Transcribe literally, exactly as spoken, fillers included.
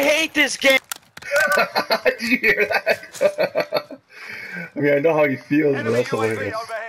I hate this game. Did you hear that? I mean, I know how he feels, but that's hilarious.